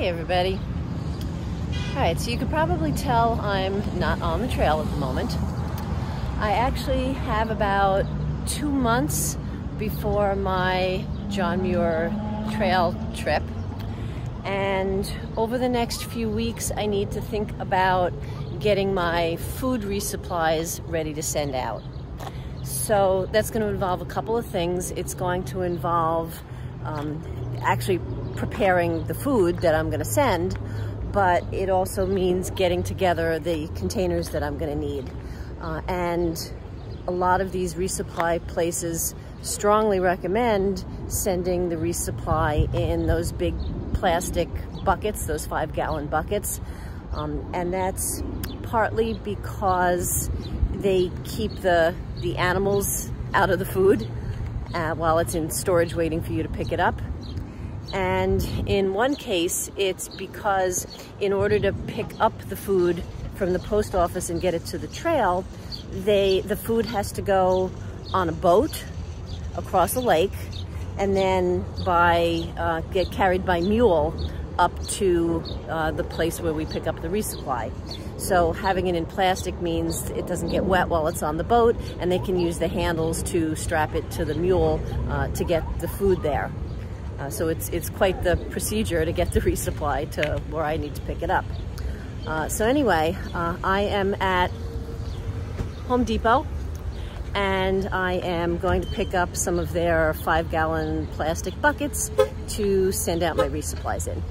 Hey everybody. Alright, so you can probably tell I'm not on the trail at the moment. I actually have about 2 months before my John Muir Trail trip, and over the next few weeks I need to think about getting my food resupplies ready to send out. So that's going to involve a couple of things. It's going to involve actually preparing the food that I'm going to send, but it also means getting together the containers that I'm going to need. And a lot of these resupply places strongly recommend sending the resupply in those big plastic buckets, those 5-gallon buckets. And that's partly because they keep the animals out of the food while it's in storage waiting for you to pick it up. And in one case, it's because in order to pick up the food from the post office and get it to the trail, the food has to go on a boat across a lake and then get carried by mule up to the place where we pick up the resupply. So having it in plastic means it doesn't get wet while it's on the boat, and they can use the handles to strap it to the mule to get the food there. So it's quite the procedure to get the resupply to where I need to pick it up. So anyway, I am at Home Depot, and I am going to pick up some of their 5-gallon plastic buckets to send out my resupplies in.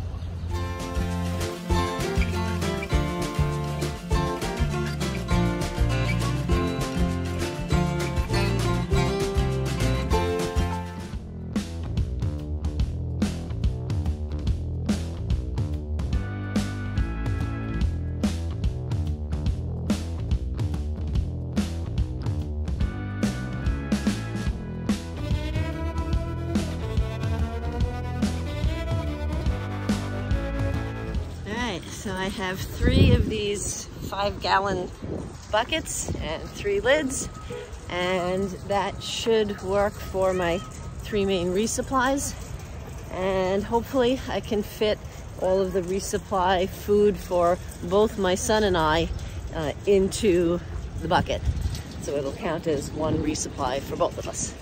So I have 3 of these 5-gallon buckets and 3 lids, and that should work for my 3 main resupplies. And hopefully I can fit all of the resupply food for both my son and I into the bucket. So it'll count as 1 resupply for both of us.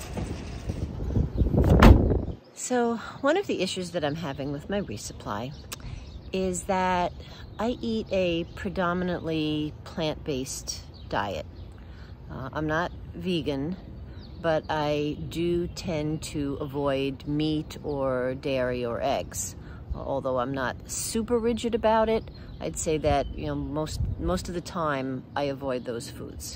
So one of the issues that I'm having with my resupply is that I eat a predominantly plant-based diet. I'm not vegan, but I do tend to avoid meat or dairy or eggs. Although I'm not super rigid about it, I'd say that, you know, most of the time I avoid those foods.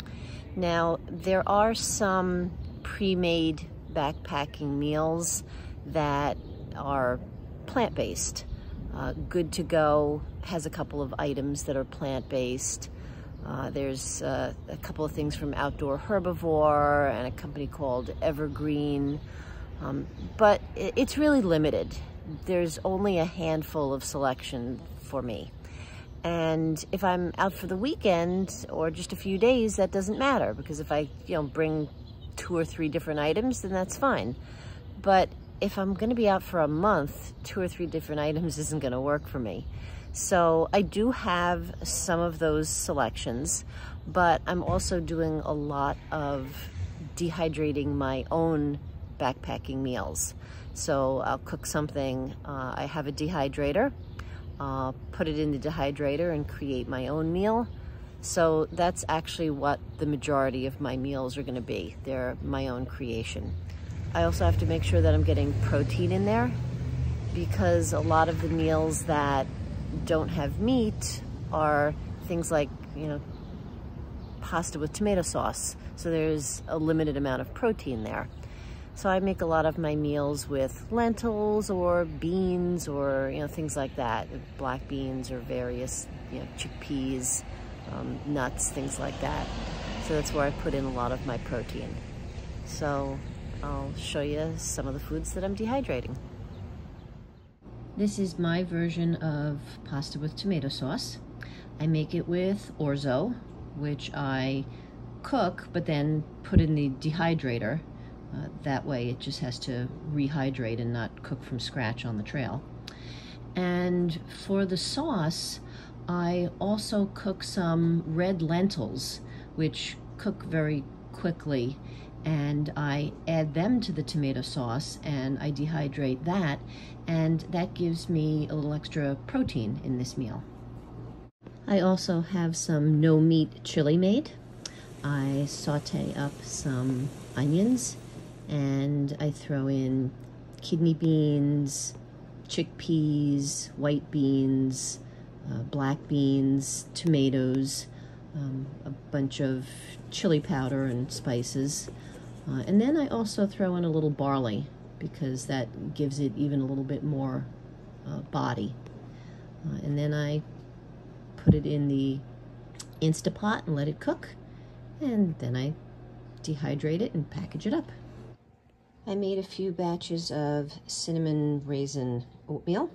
Now, there are some pre-made backpacking meals that are plant-based. Good to Go has a couple of items that are plant-based. There's a couple of things from Outdoor Herbivore and a company called Evergreen, but it's really limited. There's only a handful of selection for me. And if I'm out for the weekend or just a few days, that doesn't matter, because if I bring 2 or 3 different items, then that's fine. But if I'm going to be out for a month, 2 or 3 different items isn't going to work for me. So I do have some of those selections, but I'm also doing a lot of dehydrating my own backpacking meals. So I'll cook something, I have a dehydrator, put it in the dehydrator and create my own meal. So that's actually what the majority of my meals are going to be. They're my own creation. I also have to make sure that I'm getting protein in there, because a lot of the meals that don't have meat are things like, pasta with tomato sauce. So there's a limited amount of protein there. So I make a lot of my meals with lentils or beans or, things like that, black beans or various, chickpeas, nuts, things like that. So that's where I put in a lot of my protein. So I'll show you some of the foods that I'm dehydrating. This is my version of pasta with tomato sauce. I make it with orzo, which I cook but then put in the dehydrator. That way it just has to rehydrate and not cook from scratch on the trail. And for the sauce, I also cook some red lentils, which cook very quickly, and I add them to the tomato sauce and I dehydrate that, and that gives me a little extra protein in this meal. I also have some no meat chili made. I saute up some onions and I throw in kidney beans, chickpeas, white beans, black beans, tomatoes, a bunch of chili powder and spices. And then I also throw in a little barley because that gives it even a little bit more body. And then I put it in the Instapot and let it cook. And then I dehydrate it and package it up. I made a few batches of cinnamon raisin oatmeal.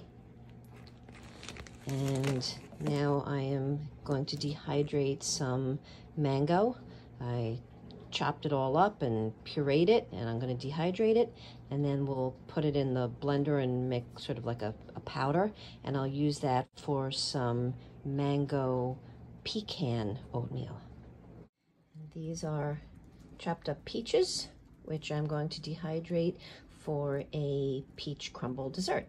And now I am going to dehydrate some mango. I chopped it all up and pureed it, and I'm going to dehydrate it, and then we'll put it in the blender and make sort of like a powder, and I'll use that for some mango pecan oatmeal. And these are chopped up peaches, which I'm going to dehydrate for a peach crumble dessert.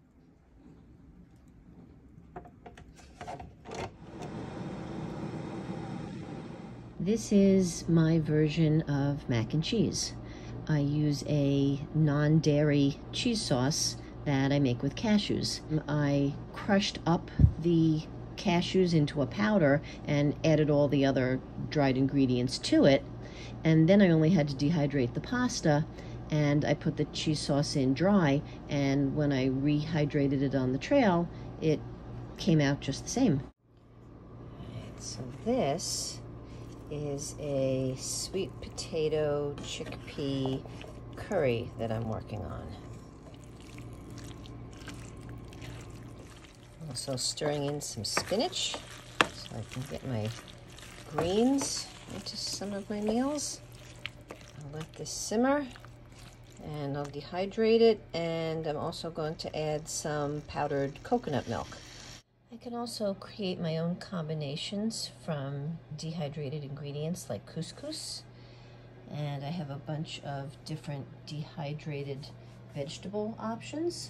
This is my version of mac and cheese. I use a non-dairy cheese sauce that I make with cashews. I crushed up the cashews into a powder and added all the other dried ingredients to it, and then I only had to dehydrate the pasta, and I put the cheese sauce in dry, and when I rehydrated it on the trail, it came out just the same. Alright, so this is a sweet potato chickpea curry that I'm working on. Also stirring in some spinach so I can get my greens into some of my meals. I'll let this simmer and I'll dehydrate it, and I'm also going to add some powdered coconut milk. I can also create my own combinations from dehydrated ingredients like couscous, and I have a bunch of different dehydrated vegetable options.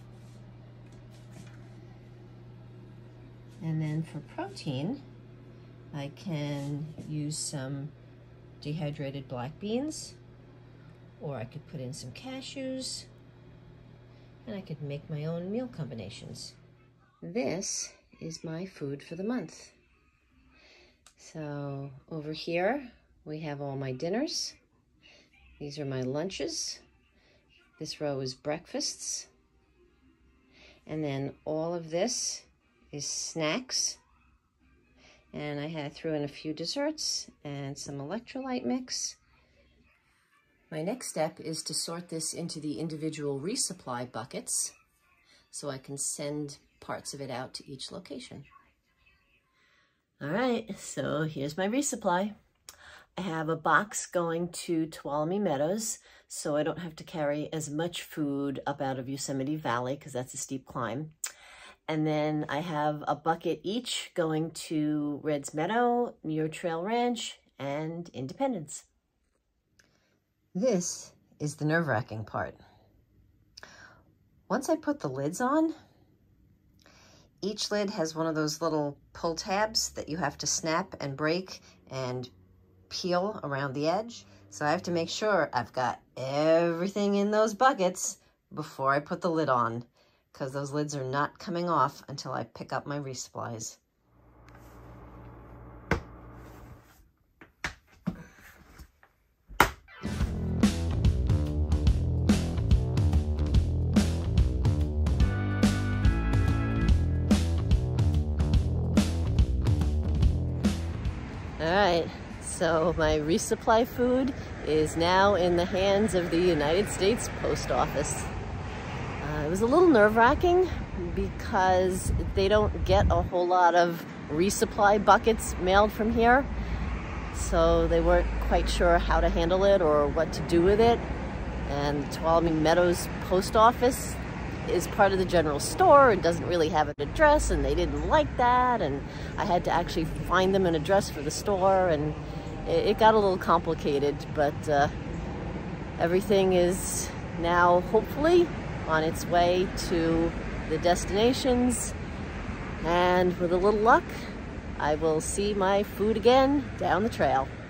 And then for protein, I can use some dehydrated black beans, or I could put in some cashews, and I could make my own meal combinations. This is my food for the month. So over here, we have all my dinners. These are my lunches. This row is breakfasts. And then all of this is snacks. And I threw in a few desserts and some electrolyte mix. My next step is to sort this into the individual resupply buckets so I can send parts of it out to each location. All right, so here's my resupply. I have a box going to Tuolumne Meadows, so I don't have to carry as much food up out of Yosemite Valley because that's a steep climb. And then I have a bucket each going to Red's Meadow, Muir Trail Ranch, and Independence. This is the nerve-wracking part. Once I put the lids on, each lid has one of those little pull tabs that you have to snap and break and peel around the edge. So I have to make sure I've got everything in those buckets before I put the lid on, because those lids are not coming off until I pick up my resupplies. All right, so my resupply food is now in the hands of the United States Post Office. It was a little nerve-wracking because they don't get a whole lot of resupply buckets mailed from here, so they weren't quite sure how to handle it or what to do with it. And the Tuolumne Meadows Post Office is part of the general store and doesn't really have an address, and they didn't like that, and I had to actually find them an address for the store, and it got a little complicated, but everything is now hopefully on its way to the destinations, and with a little luck, I will see my food again down the trail.